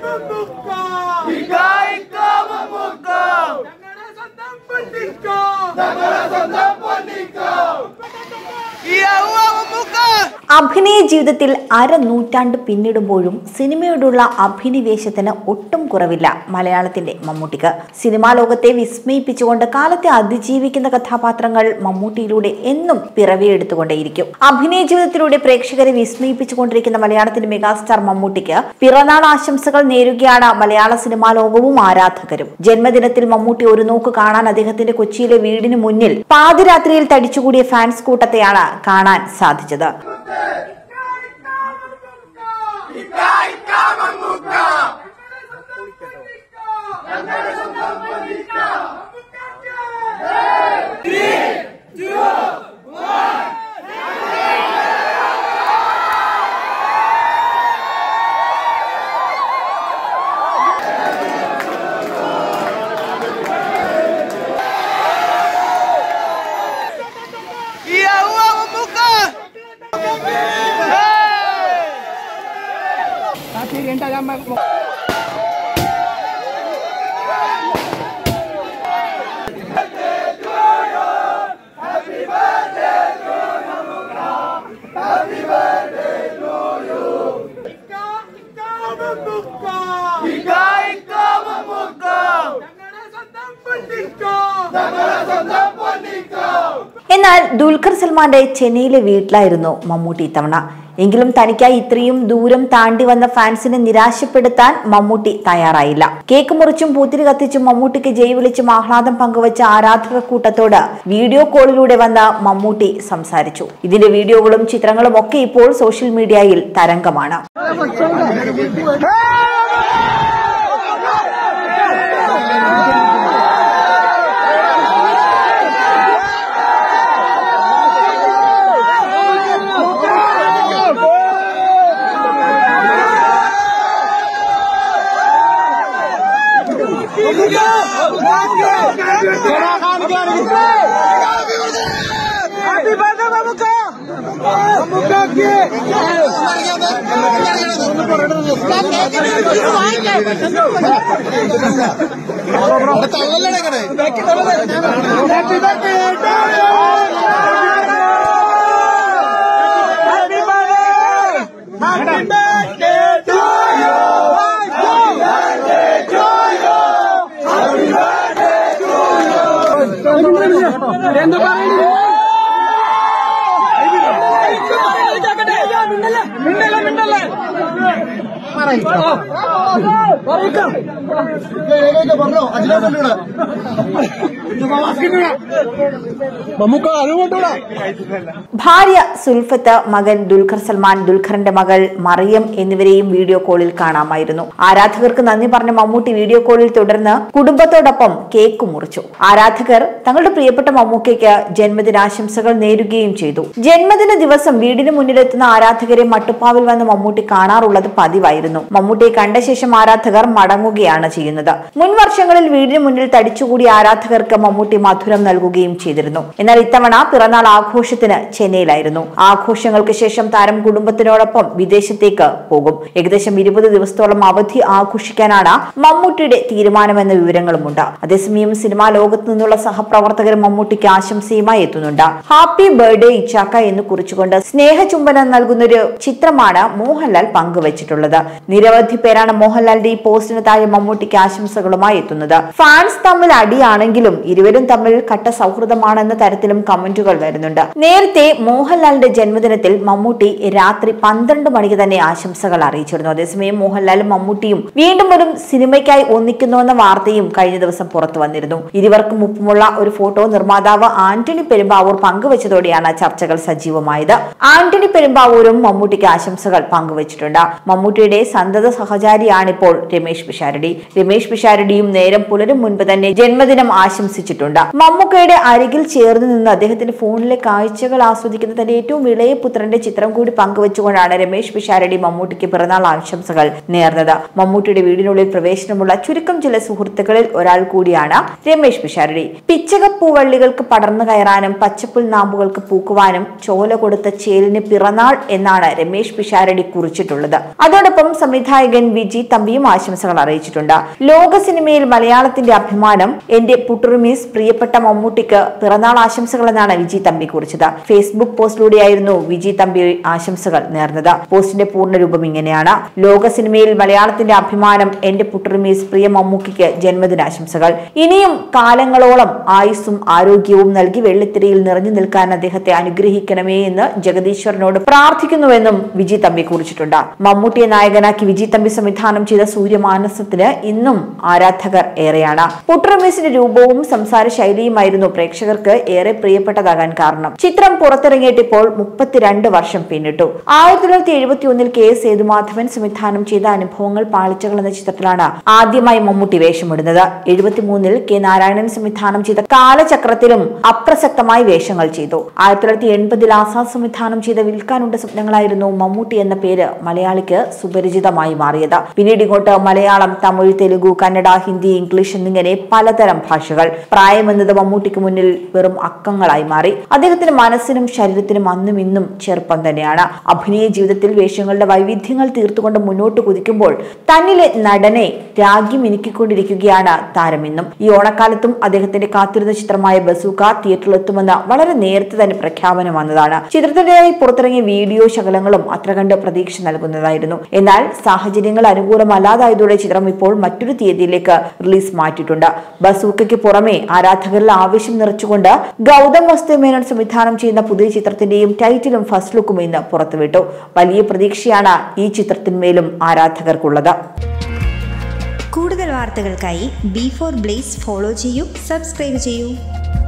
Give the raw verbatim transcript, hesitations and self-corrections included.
അഭിനയ ജീവിതത്തിൽ അരനൂറ്റാണ്ട് പിന്നിടുമ്പോഴും സിനിമയോടുള്ള അഭിനിവേശത്തിന് ഒട്ടും കുറവില്ല മലയാളത്തിന്റെ മമ്മൂട്ടിക്ക്. സിനിമാ ലോകത്തെ വിസ്മയിപ്പിച്ചുകൊണ്ട് കാലത്തെ അതിജീവിക്കുന്ന കഥാപാത്രങ്ങൾ മമ്മൂട്ടിയിലൂടെ എന്നും പിറവിയെടുത്തുകൊണ്ടേയിരിക്കും. അഭിനയ ജീവിതത്തിലൂടെ പ്രേക്ഷകരെ വിസ്മയിപ്പിച്ചുകൊണ്ടിരിക്കുന്ന മലയാളത്തിന്റെ മെഗാസ്റ്റാർ മമ്മൂട്ടിക്ക് പിറന്നാൾ ആശംസകൾ നേരുകയാണ് മലയാള സിനിമാ ലോകവും ആരാധകരും. ജന്മദിനത്തിൽ മമ്മൂട്ടി ഒരു നോക്ക് കാണാൻ അദ്ദേഹത്തിന്റെ കൊച്ചിയിലെ വീടിന് മുന്നിൽ പാതിരാത്രിയിൽ തടിച്ചുകൂടിയ ഫാൻസ് കൂട്ടത്തെയാണ് കാണാൻ സാധിച്ചത്. എന്നാൽ ദുൽഖർ സൽമാന്റെ ചെന്നൈയിലെ വീട്ടിലായിരുന്നു മമ്മൂട്ടി ഇത്തവണ. എങ്കിലും തനിക്കായി ഇത്രയും ദൂരം താണ്ടി വന്ന ഫാൻസിനെ നിരാശപ്പെടുത്താൻ മമ്മൂട്ടി തയ്യാറായില്ല. കേക്ക് മുറിച്ചും പൂത്തിരി കത്തിച്ചും മമ്മൂട്ടിക്ക് ജയ് വിളിച്ചും ആഹ്ലാദം പങ്കുവച്ച ആരാധക കൂട്ടത്തോട് വീഡിയോ കോളിലൂടെ വന്ന് മമ്മൂട്ടി സംസാരിച്ചു. ഇതിന്റെ വീഡിയോകളും ചിത്രങ്ങളും ഒക്കെ ഇപ്പോൾ സോഷ്യൽ മീഡിയയിൽ തരംഗമാണ്. ഭാര്യ സുൽഫത്ത്, മകൻ ദുൽഖർ സൽമാൻ, ദുൽഖറിന്റെ മകൾ മറിയം എന്നിവരെയും വീഡിയോ കോളിൽ കാണാമായിരുന്നു. ആരാധകർക്ക് നന്ദി പറഞ്ഞ മമ്മൂട്ടി വീഡിയോ കോളിൽ തുടർന്ന് കുടുംബത്തോടൊപ്പം കേക്ക് മുറിച്ചു. ആരാധകർ തങ്ങളുടെ പ്രിയപ്പെട്ട മമ്മൂക്കയ്ക്ക് ജന്മദിനാശംസകൾ നേരുകയും ചെയ്തു. ജന്മദിന ദിവസം വീടിന് മുന്നിലെത്തുന്ന ആരാധകരെ മട്ടുപ്പാവിൽ വന്ന് മമ്മൂട്ടി കാണാറുള്ളത് പതിവായിരുന്നു. മമ്മൂട്ടിയെ കണ്ട ശേഷം ആരാധകർ മടങ്ങുകയാണ് ചെയ്യുന്നത്. മുൻ വർഷങ്ങളിൽ വീടിന് മുന്നിൽ തടിച്ചുകൂടിയ ആരാധകർക്ക് മമ്മൂട്ടി മധുരം നൽകുകയും ചെയ്തിരുന്നു. എന്നാൽ ഇത്തവണ പിറന്നാൾ ആഘോഷത്തിന് ചെന്നൈയിലായിരുന്നു. ആഘോഷങ്ങൾക്ക് ശേഷം താരം കുടുംബത്തിനോടൊപ്പം വിദേശത്തേക്ക് പോകും. ഏകദേശം ഇരുപത് ദിവസത്തോളം അവധി ആഘോഷിക്കാനാണ് മമ്മൂട്ടിയുടെ തീരുമാനമെന്ന വിവരങ്ങളുമുണ്ട്. അതേസമയം സിനിമാ ലോകത്ത് നിന്നുള്ള സഹപ്രവർത്തകർ മമ്മൂട്ടിക്ക് ആശംസയുമായി എത്തുന്നുണ്ട്. ഹാപ്പി ബർത്ത്ഡേ ഇച്ചാക്ക എന്ന് കുറിച്ചുകൊണ്ട് സ്നേഹചുംബനം നൽകുന്നൊരു ചിത്രമാണ് മോഹൻലാൽ പങ്കുവച്ചിട്ടുള്ളത്. നിരവധി പേരാണ് മോഹൻലാലിന്റെ ഈ പോസ്റ്റിന് താഴെ മമ്മൂട്ടിക്ക് ആശംസകളുമായി എത്തുന്നത്. ഫാൻസ് തമ്മിൽ അടിയാണെങ്കിലും ഇരുവരും തമ്മിൽ കട്ട സൗഹൃദമാണെന്ന തരത്തിലും കമന്റുകൾ വരുന്നുണ്ട്. നേരത്തെ മോഹൻലാലിന്റെ ജന്മദിനത്തിൽ മമ്മൂട്ടി രാത്രി പന്ത്രണ്ട് മണിക്ക് തന്നെ ആശംസകൾ അറിയിച്ചിരുന്നു. അതേസമയം മോഹൻലാലും മമ്മൂട്ടിയും വീണ്ടും ഒരു സിനിമയ്ക്കായി ഒന്നിക്കുന്നുവെന്ന വാർത്തയും കഴിഞ്ഞ ദിവസം പുറത്തു വന്നിരുന്നു. ഇരുവർക്കും ഒപ്പമുള്ള ഒരു ഫോട്ടോ നിർമ്മാതാവ് ആന്റണി പെരുമ്പാവൂർ പങ്കുവച്ചതോടെയാണ് ചർച്ചകൾ സജീവമായത്. ആന്റണി പെരുമ്പാവൂരും മമ്മൂട്ടിക്ക് ആശംസകൾ പങ്കുവച്ചിട്ടുണ്ട്. മമ്മൂട്ടിയുടെ സന്തത സഹചാരിയാണിപ്പോൾ രമേശ് പിഷാരടി. രമേശ് പിഷാരടിയും നേരം പുലരും മുൻപ് തന്നെ ജന്മദിനം ആശംസിച്ചിട്ടുണ്ട്. മമ്മൂക്കയുടെ അരികിൽ ചേർന്ന് നിന്ന് അദ്ദേഹത്തിന്റെ ഫോണിലെ കാഴ്ചകൾ ആസ്വദിക്കുന്ന തന്റെ ഏറ്റവും ഇളയ പുത്രന്റെ ചിത്രം കൂടി പങ്കുവച്ചുകൊണ്ടാണ് രമേശ് പിഷാരടി മമ്മൂട്ടിക്ക് പിറന്നാൾ ആശംസകൾ നേർന്നത്. മമ്മൂട്ടിയുടെ വീടിനുള്ളിൽ പ്രവേശനമുള്ള ചുരുക്കം ചില സുഹൃത്തുക്കളിൽ ഒരാൾ കൂടിയാണ് രമേശ് പിഷാരടി. പിച്ചകപ്പൂവള്ളികൾക്ക് പടർന്നു കയറാനും പച്ചപ്പുൽ നാമ്പുകൾക്ക് പൂക്കുവാനും ചോല കൊടുത്ത ചേലിന് പിറന്നാൾ എന്നാണ് രമേശ് പിഷാരടി കുറിച്ചിട്ടുള്ളത്. അതോടൊപ്പം സംവിധായകൻ വിജി തമ്പിയും ആശംസകൾ അറിയിച്ചിട്ടുണ്ട്. ലോക സിനിമയിൽ മലയാളത്തിന്റെ അഭിമാനം എന്റെ പുട്ടുറുമീസ് പ്രിയപ്പെട്ട മമ്മൂട്ടിക്ക് പിറന്നാൾ ആശംസകൾ എന്നാണ് വിജി തമ്പി കുറിച്ചത്. ഫേസ്ബുക്ക് പോസ്റ്റിലൂടെയായിരുന്നു വിജി തമ്പി ആശംസകൾ നേർന്നത്. പോസ്റ്റിന്റെ പൂർണ്ണരൂപം ഇങ്ങനെയാണ്: ലോക സിനിമയിൽ മലയാളത്തിന്റെ അഭിമാനം എന്റെ പുട്ടുറുമീസ് പ്രിയ മമ്മൂക്കിക്ക് ജന്മദിനാശംസകൾ. ഇനിയും കാലങ്ങളോളം ആയുസ്സും ആരോഗ്യവും നൽകി വെള്ളിത്തിരയിൽ നിറഞ്ഞു നിൽക്കാൻ അദ്ദേഹത്തെ അനുഗ്രഹിക്കണമേ എന്ന് ജഗദീശ്വരനോട് പ്രാർത്ഥിക്കുന്നുവെന്നും വിജി തമ്പി കുറിച്ചിട്ടുണ്ട്. മമ്മൂട്ടിയെ നായകനാക്കി വിജി തമ്പി സംവിധാനം ചെയ്ത സൂര്യമാനസത്തിന് ഇന്നും ആരാധകർ ഏറെയാണ്. പുട്ടുറുമീസിന്റെ രൂപവും സംസാര ശൈലിയുമായിരുന്നു പ്രേക്ഷകർക്ക് ഏറെ പ്രിയപ്പെട്ടതാകാൻ കാരണം. ചിത്രം പുറത്തിറങ്ങിയിട്ട് ഇപ്പോൾ മുപ്പത്തിരണ്ട് വർഷം പിന്നിട്ടു. ആയിരത്തി തൊള്ളായിരത്തി എഴുപത്തി ഒന്നിൽ കെ എസ് സേതുമാധവൻ സംവിധാനം ചെയ്ത അനുഭവങ്ങൾ പാളിച്ചകൾ എന്ന ചിത്രത്തിലാണ് ആദ്യമായി മമ്മൂട്ടി വേഷമിടുന്നത്. എഴുപത്തിമൂന്നിൽ കെ നാരായണൻ സംവിധാനം ചെയ്ത കാലചക്രത്തിലും അപ്രസക്തമായി വേഷങ്ങൾ ചെയ്തു. ആയിരത്തി തൊള്ളായിരത്തി എൺപതിൽ ആസാദ് സംവിധാനം ചെയ്ത വിൽക്കാനുണ്ട സ്വപ്നങ്ങളായിരുന്നു മമ്മൂട്ടി എന്ന പേര് മലയാളിക്ക് സുപരിചിതമായി മാറിയത്. പിന്നീട് ഇങ്ങോട്ട് മലയാളം, തമിഴ്, തെലുഗു, കന്നഡ, ഹിന്ദി, ഇംഗ്ലീഷ് എന്നിങ്ങനെ പലതരം ഭാഷകൾ. പ്രായമെന്നത് മമ്മൂട്ടിക്ക് മുന്നിൽ വെറും അക്കങ്ങളായി മാറി. അദ്ദേഹത്തിന്റെ മനസ്സിനും ശരീരത്തിനും അന്നും ഇന്നും ചെറുപ്പം തന്നെയാണ്. അഭിനയ ജീവിതത്തിൽ വേഷങ്ങളുടെ വൈവിധ്യങ്ങൾ തീർത്തുകൊണ്ട് മുന്നോട്ട് കുതിക്കുമ്പോൾ തന്നിലെ നടനെ രാഗി മിനുക്കിക്കൊണ്ടിരിക്കുകയാണ് താരമെന്നും. ഈ ഓണക്കാലത്തും അദ്ദേഹത്തിന്റെ കാത്തിരുന്ന ചിത്രമായ ബസൂക്ക തിയേറ്ററിലെത്തുമെന്ന് വളരെ നേരത്തെ തന്നെ പ്രഖ്യാപനം വന്നതാണ്. ചിത്രത്തിനായി പുറത്തിറങ്ങിയ വീഡിയോ ശകലങ്ങളും അത്ര കണ്ട് പ്രതീക്ഷ നൽകുന്നതായിരുന്നു. എന്നാൽ സാഹചര്യങ്ങൾ അനുകൂലമല്ലാതായതോടെ ചിത്രം ഇപ്പോൾ മറ്റൊരു തീയതിയിലേക്ക് റിലീസ് മാറ്റിയിട്ടുണ്ട്. ബസൂക്കയ്ക്ക് പുറമെ ആരാധകരിൽ ആവേശം നിറച്ചുകൊണ്ട് ഗൗതം വസ്തുമേനോൻ സംവിധാനം ചെയ്യുന്ന പുതിയ ചിത്രത്തിന്റെയും ടൈറ്റിലും ഫസ്റ്റ് ലുക്കും ഇന്ന് പുറത്തുവിട്ടു. വലിയ പ്രതീക്ഷയാണ് ഈ ചിത്രത്തിന്മേലും ആരാധകർക്കുള്ളത്. കൂടുതൽ വാർത്തകൾക്കായി ബി ഫോർ ബ്ലേസ് ഫോളോ ചെയ്യൂ, സബ്സ്ക്രൈബ് ചെയ്യൂ.